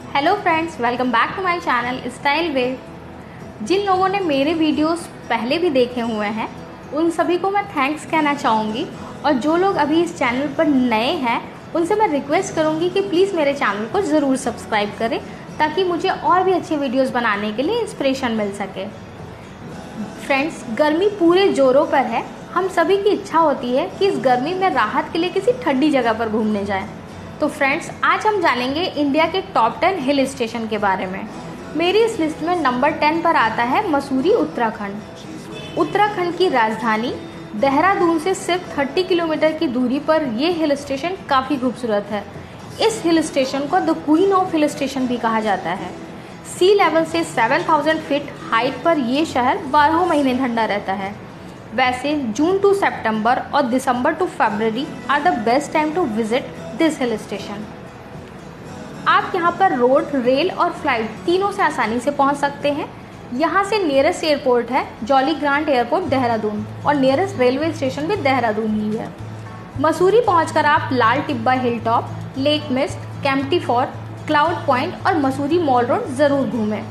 Hello friends, welcome back to my channel style way. जिन लोगों ने मेरे वीडियोस पहले भी देखे हुए हैं उन सभी को मैं थैंक्स कहना चाहूँगी, और जो लोग अभी इस चैनल पर नए हैं उनसे मैं रिक्वेस्ट करूँगी कि प्लीज़ मेरे चैनल को ज़रूर सब्सक्राइब करें ताकि मुझे और भी अच्छे वीडियोस बनाने के लिए इंस्पिरेशन मिल सके। फ्रेंड्स, गर्मी पूरे जोरों पर है। हम सभी की इच्छा होती है कि इस गर्मी में राहत के लिए किसी ठंडी जगह पर घूमने जाएं। तो फ्रेंड्स, आज हम जानेंगे इंडिया के टॉप 10 हिल स्टेशन के बारे में। मेरी इस लिस्ट में नंबर 10 पर आता है मसूरी, उत्तराखंड। उत्तराखंड की राजधानी देहरादून से सिर्फ 30 किलोमीटर की दूरी पर यह हिल स्टेशन काफ़ी खूबसूरत है। इस हिल स्टेशन को the queen of hill station भी कहा जाता है। सी लेवल से 7000 फीट हाइट पर यह शहर 12 महीने ठंडा रहता है। वैसे जून टू सितंबर और December to February are the best time to visit this hill station. आप यहाँ पर रोड, रेल और फ्लाइट तीनों से आसानी से पहुँच सकते हैं। यहाँ से नियरेस्ट एयरपोर्ट है जॉली ग्रांट एयरपोर्ट देहरादून, और नियरेस्ट रेलवे स्टेशन भी देहरादून ही है। मसूरी पहुँचकर आप Lal Tibba hill top, lake mist, Kempty fort, cloud point और मसूरी मॉल रोड ज़रूर घूमें।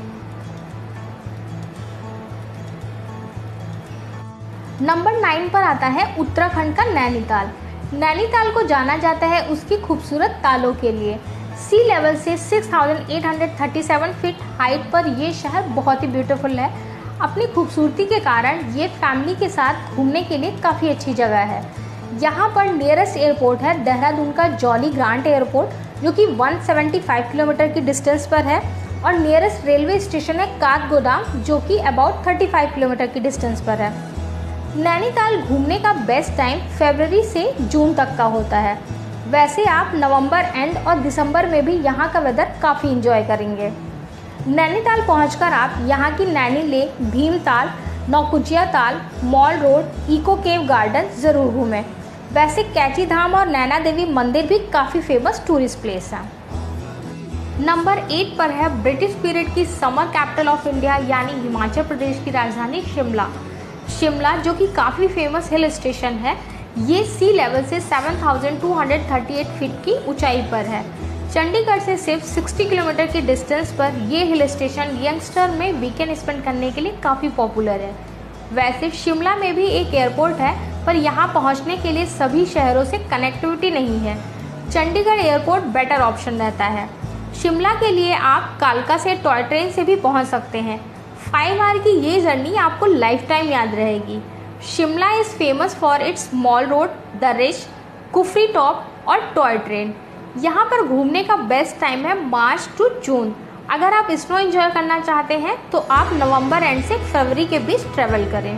नंबर 9 पर आता है उत्तराखंड का नैनीताल। नैनीताल को जाना जाता है उसकी खूबसूरत तालों के लिए। सी लेवल से 6837 फीट हाइट पर यह शहर बहुत ही ब्यूटीफुल है। अपनी खूबसूरती के कारण ये फैमिली के साथ घूमने के लिए काफ़ी अच्छी जगह है। यहाँ पर नियरेस्ट एयरपोर्ट है देहरादून का जॉली ग्रांट एयरपोर्ट, जो कि 175 किलोमीटर की डिस्टेंस पर है, और नियरेस्ट रेलवे स्टेशन है काठगोदाम, जो कि अबाउट 35 किलोमीटर की डिस्टेंस पर है। नैनीताल घूमने का बेस्ट टाइम फरवरी से जून तक का होता है। वैसे आप नवंबर एंड और दिसंबर में भी यहाँ का वेदर काफ़ी इंजॉय करेंगे। नैनीताल पहुँचकर आप यहाँ की Naini lake, Bhimtal, Naukuchiya Tal, mall road, eco cave garden ज़रूर घूमें। वैसे कैची धाम और नैना देवी मंदिर भी काफ़ी फेमस टूरिस्ट प्लेस हैं। नंबर 8 पर है ब्रिटिश पीरियड की समर कैपिटल ऑफ इंडिया यानी हिमाचल प्रदेश की राजधानी शिमला। शिमला, जो कि काफ़ी फेमस हिल स्टेशन है, ये सी लेवल से 7238 फीट की ऊंचाई पर है। चंडीगढ़ से सिर्फ 60 किलोमीटर की डिस्टेंस पर ये हिल स्टेशन यंगस्टर में वीकेंड स्पेंड करने के लिए काफ़ी पॉपुलर है। वैसे शिमला में भी एक एयरपोर्ट है, पर यहाँ पहुँचने के लिए सभी शहरों से कनेक्टिविटी नहीं है। चंडीगढ़ एयरपोर्ट बेटर ऑप्शन रहता है। शिमला के लिए आप कालका से टॉय ट्रेन से भी पहुँच सकते हैं। 5 आवर की ये जर्नी आपको लाइफ टाइम याद रहेगी। Shimla is famous for its mall road, the ridge, Kufri top और टॉय ट्रेन। यहाँ पर घूमने का बेस्ट टाइम है मार्च टू जून। अगर आप स्नो एंजॉय करना चाहते हैं तो आप नवंबर एंड से फरवरी के बीच ट्रेवल करें।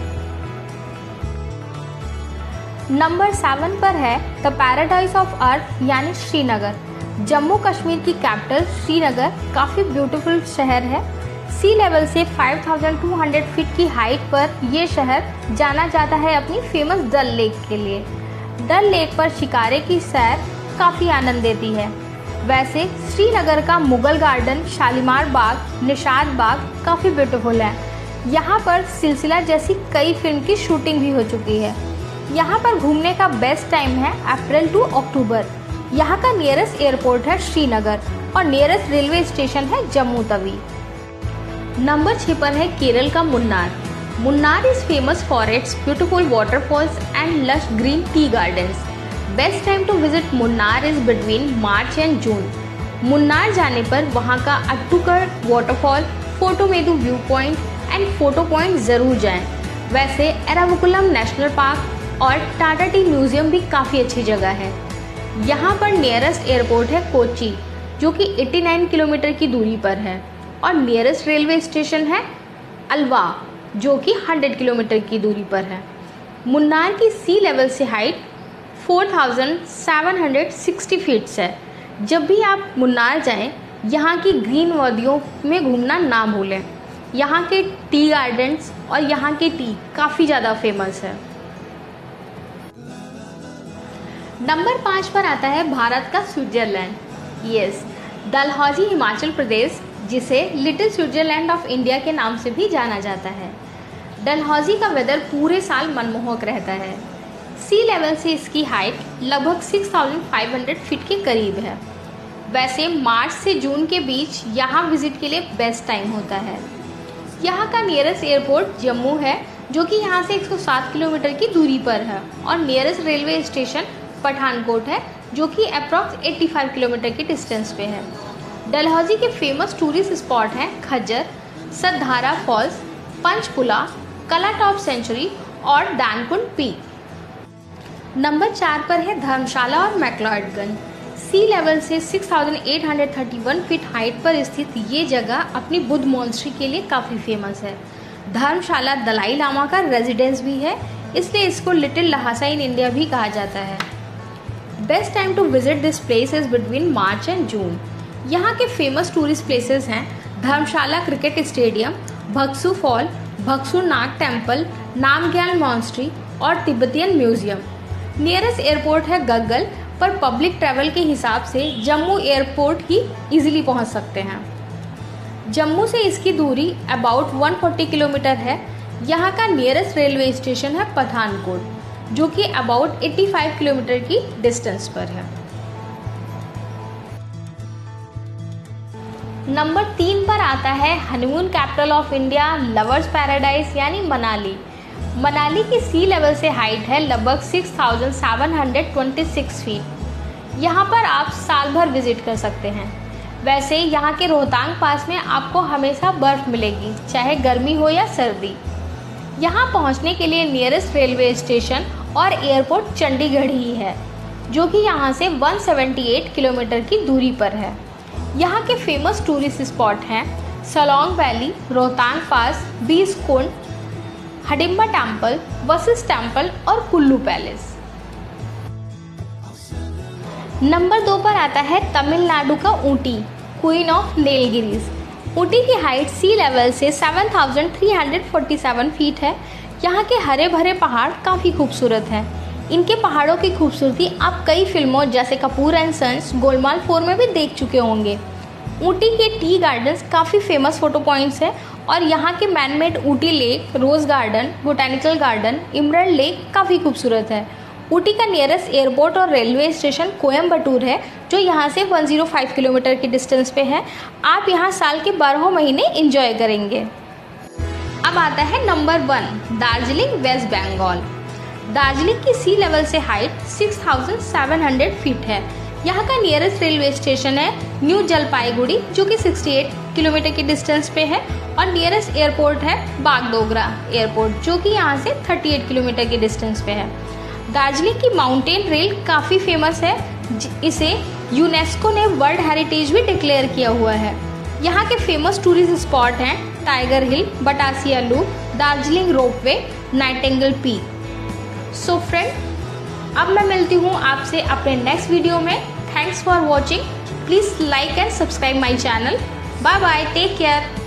नंबर 7 पर है द पैराडाइज ऑफ अर्थ यानी श्रीनगर। जम्मू कश्मीर की कैपिटल श्रीनगर काफ़ी ब्यूटीफुल शहर है। सी लेवल से 5200 फीट की हाइट पर यह शहर जाना जाता है अपनी फेमस डल लेक के लिए। डल लेक पर शिकारे की सैर काफ़ी आनंद देती है। वैसे श्रीनगर का मुगल गार्डन, शालीमार बाग, निशाद बाग काफ़ी ब्यूटीफुल है। यहाँ पर सिलसिला जैसी कई फिल्म की शूटिंग भी हो चुकी है। यहाँ पर घूमने का बेस्ट टाइम है अप्रैल टू अक्टूबर। यहाँ का नियरेस्ट एयरपोर्ट है श्रीनगर और नियरेस्ट रेलवे स्टेशन है जम्मू तवी। नंबर 6 पर है केरल का Munnar. Munnar is famous for its beautiful waterfalls and lush green tea gardens. Best time to visit Munnar is between March and June. Munnar जाने पर वहाँ का Attukad waterfall, Photomedu view point and photo point ज़रूर जाएं। वैसे एराविकुलम नेशनल पार्क और टाटा टी म्यूजियम भी काफ़ी अच्छी जगह है। यहाँ पर नियरेस्ट एयरपोर्ट है कोच्चि, जो कि 89 किलोमीटर की दूरी पर है, और नियरेस्ट रेलवे स्टेशन है अलवा, जो कि 100 किलोमीटर की दूरी पर है। मुन्नार की सी लेवल से हाइट 4760 फीट्स है। जब भी आप मुन्नार जाएं, यहाँ की ग्रीन वादियों में घूमना ना भूलें। यहाँ के टी गार्डन्स और यहाँ के टी काफ़ी ज़्यादा फेमस है। नंबर 5 पर आता है भारत का स्विट्जरलैंड। यस, डलहौजी हिमाचल प्रदेश, जिसे लिटिल स्विट्जरलैंड ऑफ इंडिया के नाम से भी जाना जाता है। डलहौजी का वेदर पूरे साल मनमोहक रहता है। सी लेवल से इसकी हाइट लगभग 6500 फीट के करीब है। वैसे मार्च से जून के बीच यहाँ विजिट के लिए बेस्ट टाइम होता है। यहाँ का नियरेस्ट एयरपोर्ट जम्मू है, जो कि यहाँ से 107 किलोमीटर की दूरी पर है, और नियरेस्ट रेलवे स्टेशन पठानकोट है, जो कि अप्रॉक्स 85 किलोमीटर की डिस्टेंस पे है। डलहौजी के फेमस टूरिस्ट स्पॉट हैं खज्जर, सतधारा फॉल्स, पंचकुला, कला टॉप सेंचुरी और दानकुंड पीक। नंबर 4 पर है धर्मशाला और मैक्लोडगंज। सी लेवल से 6831 फीट हाइट पर स्थित ये जगह अपनी बुद्ध मॉन्स्ट्री के लिए काफ़ी फेमस है। धर्मशाला दलाई लामा का रेजिडेंस भी है, इसलिए इसको लिटिल लहासा इन इंडिया भी कहा जाता है। Best time to visit this place is between March and June. यहाँ के फेमस टूरिस्ट प्लेसेस हैं Dharamshala cricket stadium, Bhagsu fall, Bhagsu Nag temple, Namgyal monastery और तिब्बतियन म्यूजियम। नियरेस्ट एयरपोर्ट है गग्गल, पर पब्लिक ट्रैवल के हिसाब से जम्मू एयरपोर्ट ही इजीली पहुंच सकते हैं। जम्मू से इसकी दूरी अबाउट 140 किलोमीटर है। यहाँ का नियरेस्ट रेलवे स्टेशन है पठानकोट, जो कि अबाउट 85 किलोमीटर की डिस्टेंस पर है। नंबर 3 पर आता है honeymoon capital of India, lovers paradise यानी मनाली। मनाली की सी लेवल से हाइट है लगभग 6726 फीट। यहाँ पर आप साल भर विजिट कर सकते हैं। वैसे यहाँ के रोहतांग पास में आपको हमेशा बर्फ़ मिलेगी, चाहे गर्मी हो या सर्दी। यहाँ पहुँचने के लिए नियरेस्ट रेलवे स्टेशन और एयरपोर्ट चंडीगढ़ ही है, जो कि यहाँ से 178 किलोमीटर की दूरी पर है। यहाँ के फेमस टूरिस्ट स्पॉट हैं Salong valley, Rohtang pass, Beas Kund, Hadimba temple, Vashisht temple और कुल्लू पैलेस। नंबर 2 पर आता है तमिलनाडु का ऊटी, क्वीन ऑफ नीलगिरीज। ऊटी की हाइट सी लेवल से 7347 फीट है। यहाँ के हरे भरे पहाड़ काफ़ी खूबसूरत हैं। इनके पहाड़ों की खूबसूरती आप कई फिल्मों जैसे कपूर एंड सन्स, गोलमाल 4 में भी देख चुके होंगे। ऊटी के टी गार्डन्स काफ़ी फेमस फोटो पॉइंट्स हैं, और यहाँ के manmade Ooty lake, rose garden, botanical garden, emerald lake काफ़ी खूबसूरत है। ऊटी का नियरेस्ट एयरपोर्ट और रेलवे स्टेशन कोयम्बटूर है, जो यहाँ से 105 किलोमीटर की डिस्टेंस पे है। आप यहाँ साल के 12 महीने एंजॉय करेंगे। अब आता है नंबर 1, दार्जिलिंग, वेस्ट बंगाल। दार्जिलिंग की सी लेवल से हाइट 6700 फीट है। यहाँ का नियरेस्ट रेलवे स्टेशन है न्यू जलपाईगुड़ी, जो कि 68 किलोमीटर की डिस्टेंस पे है, और नियरेस्ट एयरपोर्ट है बागडोगरा एयरपोर्ट, जो कि यहाँ से 38 किलोमीटर की डिस्टेंस पे है। दार्जिलिंग की माउंटेन रेल काफ़ी फेमस है। इसे यूनेस्को ने वर्ल्ड हेरिटेज भी डिक्लेयर किया हुआ है। यहाँ के फेमस टूरिस्ट स्पॉट हैं tiger hill, Batasia loop, Darjeeling ropeway, nightingale peak. So friend, अब मैं मिलती हूँ आपसे अपने नेक्स्ट वीडियो में। Thanks for watching. Please like and subscribe my channel. Bye bye, take care.